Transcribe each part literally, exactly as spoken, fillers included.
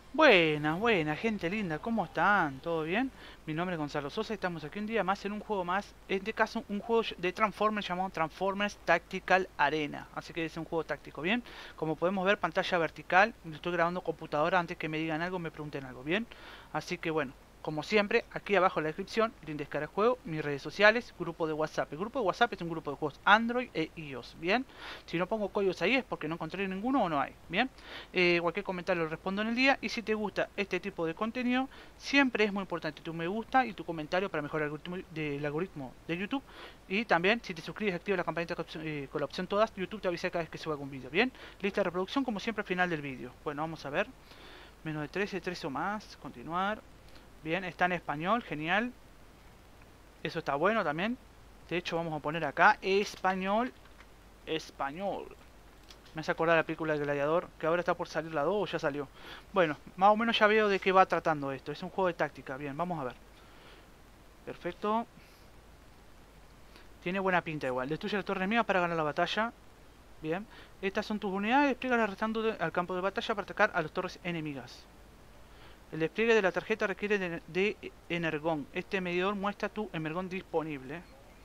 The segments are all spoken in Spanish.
Buenas, buenas, gente linda, ¿cómo están? ¿Todo bien? Mi nombre es Gonzalo Sosa y estamos aquí un día más en un juego más, en este caso un juego de Transformers llamado Transformers Tactical Arena, así que es un juego táctico, ¿bien? Como podemos ver, pantalla vertical, estoy grabando computadora antes que me digan algo, me pregunten algo, ¿bien? Así que bueno, como siempre, aquí abajo en la descripción, link de descarga de juego, mis redes sociales, grupo de WhatsApp. El grupo de WhatsApp es un grupo de juegos Android e iOS, ¿bien? Si no pongo códigos ahí es porque no encontré ninguno o no hay, ¿bien? Eh, cualquier comentario lo respondo en el día. Y si te gusta este tipo de contenido, siempre es muy importante tu me gusta y tu comentario para mejorar el algoritmo, del algoritmo de YouTube. Y también, si te suscribes, activa la campanita con, eh, con la opción todas. YouTube te avisa cada vez que suba algún vídeo. Bien, lista de reproducción como siempre al final del vídeo. Bueno, vamos a ver. Menos de trece, trece o más. Continuar. Bien, está en español, genial. Eso está bueno también. De hecho, vamos a poner acá español, español. Me hace acordar la película del Gladiador, que ahora está por salir la dos o ya salió. Bueno, más o menos ya veo de qué va tratando esto. Es un juego de táctica. Bien, vamos a ver. Perfecto. Tiene buena pinta igual. Destruye las torres mías para ganar la batalla. Bien. Estas son tus unidades. Despliegalas restando al campo de batalla para atacar a las torres enemigas. El despliegue de la tarjeta requiere de, de energón. Este medidor muestra tu energón disponible.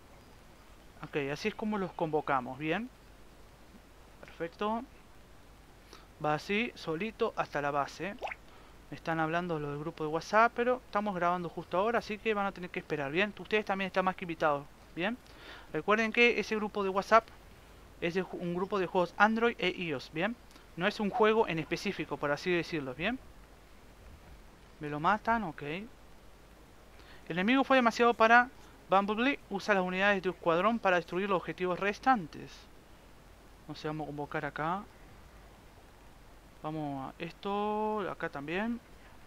Ok, así es como los convocamos. Bien. Perfecto. Va así, solito, hasta la base. Me están hablando los del grupo de WhatsApp, pero estamos grabando justo ahora, así que van a tener que esperar, ¿bien? Ustedes también están más que invitados, ¿bien? Recuerden que ese grupo de WhatsApp es de un grupo de juegos Android e iOS, ¿bien? No es un juego en específico, por así decirlo, ¿bien? Me lo matan, ok. El enemigo fue demasiado para Bumblebee. Usa las unidades de tu escuadrón para destruir los objetivos restantes. No sé, vamos a convocar acá. Vamos a esto, acá también.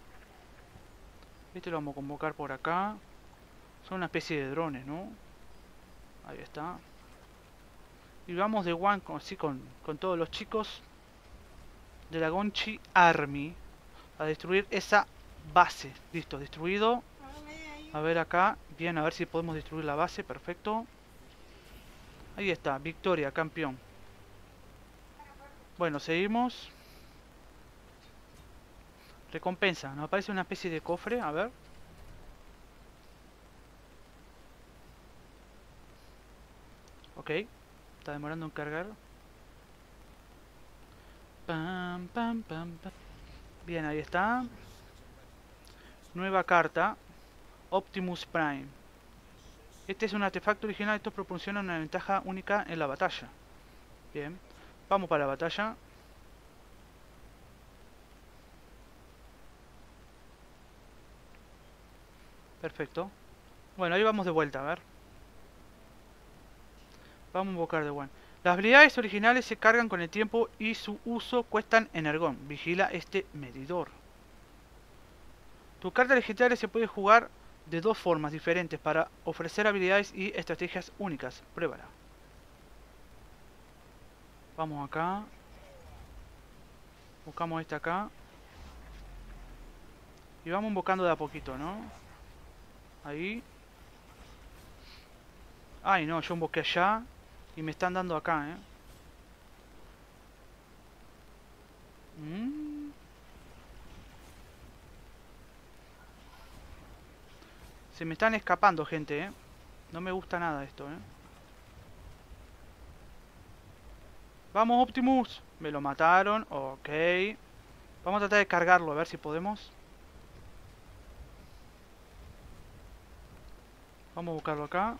Este lo vamos a convocar por acá. Son una especie de drones, ¿no? Ahí está. Y vamos de one con, así con, con todos los chicos de la Gonchi Army a destruir esa base. Listo, destruido. A ver acá. Bien, a ver si podemos destruir la base. Perfecto. Ahí está, victoria, campeón. Bueno, seguimos. Recompensa. Nos aparece una especie de cofre. A ver. Ok. Está demorando en cargar. Pam, pam, pam, pam. Bien, ahí está. Nueva carta. Optimus Prime. Este es un artefacto original. Esto proporciona una ventaja única en la batalla. Bien. Vamos para la batalla. Perfecto. Bueno, ahí vamos de vuelta, a ver. Vamos a invocar de one. Las habilidades originales se cargan con el tiempo y su uso cuestan energón. Vigila este medidor. Tu carta legendaria se puede jugar de dos formas diferentes para ofrecer habilidades y estrategias únicas. Pruébala. Vamos acá. Buscamos esta acá. Y vamos invocando de a poquito, ¿no? Ahí. Ay, no, yo invoqué allá. Y me están dando acá, ¿eh? Mm. Se me están escapando, gente, ¿eh? No me gusta nada esto, ¿eh? Vamos, Optimus. Me lo mataron. Ok. Vamos a tratar de cargarlo, a ver si podemos. Vamos a buscarlo acá.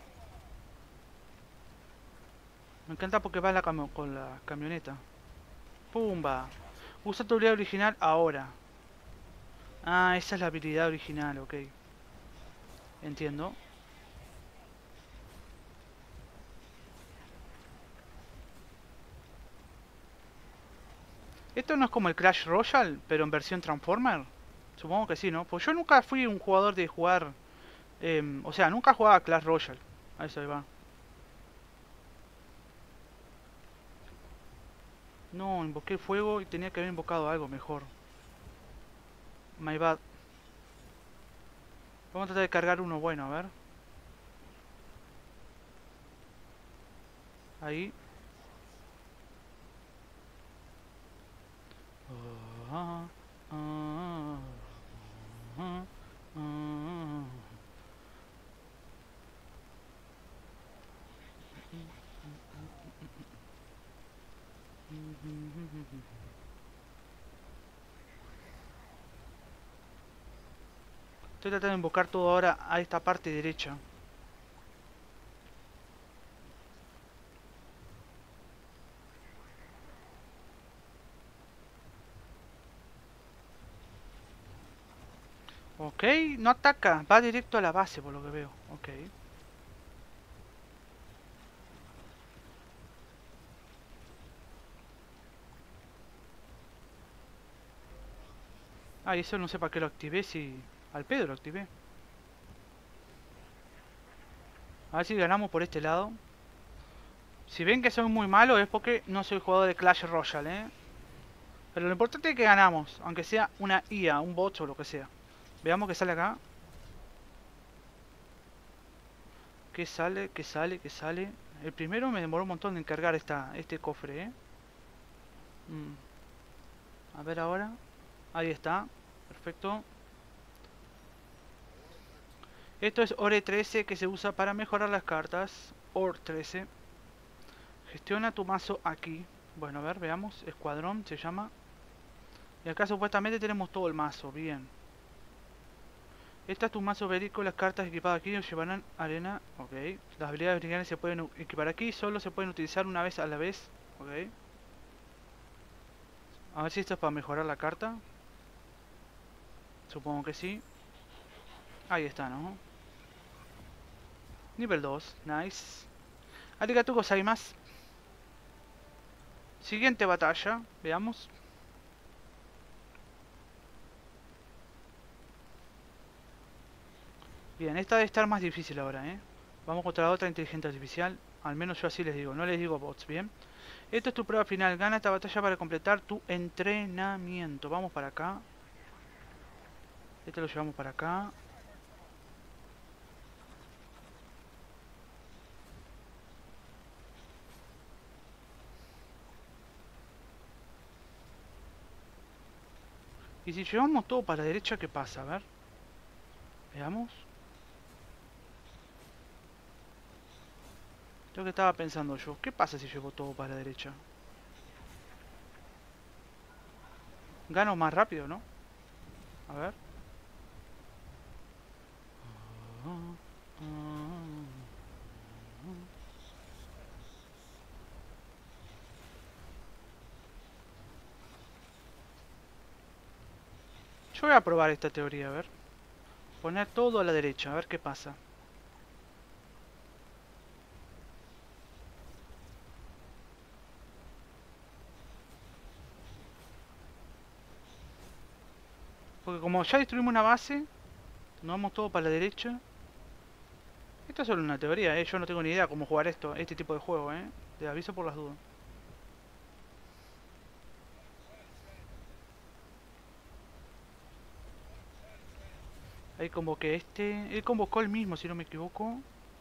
Me encanta porque va la con la camioneta. Pumba. Usa tu habilidad original ahora. Ah, esa es la habilidad original, ok. Entiendo. Esto no es como el Clash Royale, pero en versión Transformer. Supongo que sí, ¿no? Pues yo nunca fui un jugador de jugar... Eh, o sea, nunca jugaba a Clash Royale. A eso ahí va. No, invoqué fuego y tenía que haber invocado algo mejor. My bad. Vamos a tratar de cargar uno bueno, a ver. Ahí. Ah, ah, Estoy tratando de invocar todo ahora a esta parte derecha. Ok, no ataca, va directo a la base por lo que veo. Ok. Ah, y eso no sé para qué lo activé, si... Al pedo lo activé. A ver si ganamos por este lado. Si ven que soy muy malo es porque no soy jugador de Clash Royale, ¿eh? Pero lo importante es que ganamos, aunque sea una I A, un bot o lo que sea. Veamos qué sale acá. ¿Qué sale? ¿Qué sale? ¿Qué sale? El primero me demoró un montón en cargar esta, este cofre, ¿eh? Mm. A ver ahora. Ahí está. Perfecto. Esto es Ore trece que se usa para mejorar las cartas. Ore trece. Gestiona tu mazo aquí. Bueno, a ver, veamos. Escuadrón se llama. Y acá supuestamente tenemos todo el mazo. Bien. Este es tu mazo bélico. Las cartas equipadas aquí nos llevarán arena. Ok. Las habilidades brillantes se pueden equipar aquí. Solo se pueden utilizar una vez a la vez. Ok. A ver si esto es para mejorar la carta. Supongo que sí. Ahí está, ¿no? Nivel dos. Nice. Arigatou gozaimasu. Siguiente batalla. Veamos. Bien, esta debe estar más difícil ahora, ¿eh? Vamos contra la otra inteligencia artificial. Al menos yo así les digo. No les digo bots, ¿bien? Esto es tu prueba final. Gana esta batalla para completar tu entrenamiento. Vamos para acá. Este lo llevamos para acá. Y si llevamos todo para la derecha, ¿qué pasa? A ver. Veamos. Lo que estaba pensando yo. ¿Qué pasa si llevo todo para la derecha? Gano más rápido, ¿no? A ver. Yo voy a probar esta teoría, a ver. Poner todo a la derecha, a ver qué pasa. Porque como ya destruimos una base, nos vamos todo para la derecha. Esto es solo una teoría, ¿eh? Yo no tengo ni idea cómo jugar esto, este tipo de juego, ¿eh? Te aviso por las dudas. Ahí convoqué este. Él convocó el mismo, si no me equivoco.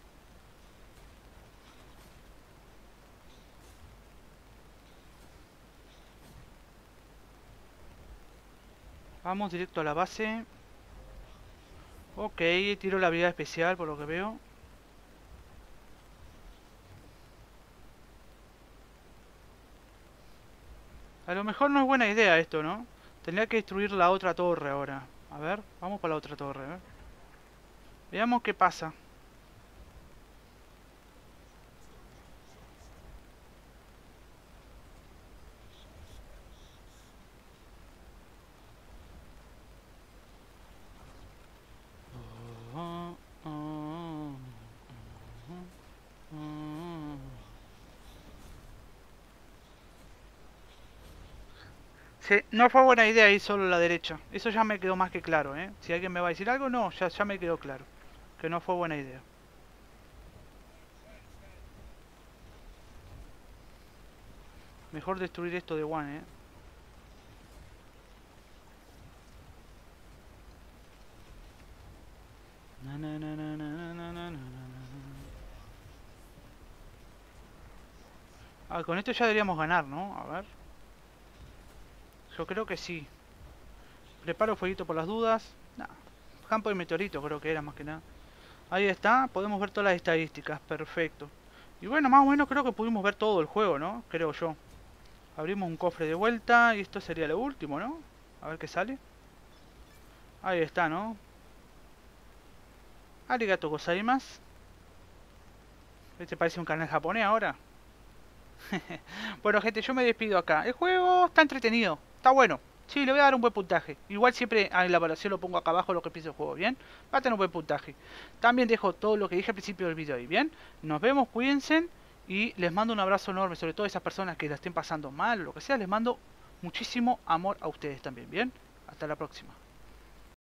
Vamos directo a la base. Ok, tiro la habilidad especial por lo que veo. A lo mejor no es buena idea esto, ¿no? Tendría que destruir la otra torre ahora. A ver, vamos para la otra torre, a ver. Veamos qué pasa. Sí, no fue buena idea ir solo a la derecha. Eso ya me quedó más que claro, ¿eh? Si alguien me va a decir algo, no, ya, ya me quedó claro. Que no fue buena idea. Mejor destruir esto de one, ¿eh? Na, na, na, na, na, na, na, na, na. Ah, con esto ya deberíamos ganar, ¿no? A ver. Yo creo que sí. Preparo fueguito por las dudas. Nah, campo de meteorito creo que era más que nada. Ahí está, podemos ver todas las estadísticas, perfecto. Y bueno, más o menos creo que pudimos ver todo el juego, ¿no? Creo yo. Abrimos un cofre de vuelta y esto sería lo último, ¿no? A ver qué sale. Ahí está, ¿no? Arigato gozaimasu. ¿Este parece un canal japonés ahora? Bueno, gente, yo me despido acá. El juego está entretenido, está bueno. Sí, le voy a dar un buen puntaje. Igual siempre en la evaluación lo pongo acá abajo lo que pienso el juego, ¿bien? Va a tener un buen puntaje. También dejo todo lo que dije al principio del video ahí, ¿bien? Nos vemos, cuídense. Y les mando un abrazo enorme, sobre todo a esas personas que la estén pasando mal o lo que sea. Les mando muchísimo amor a ustedes también, ¿bien? Hasta la próxima.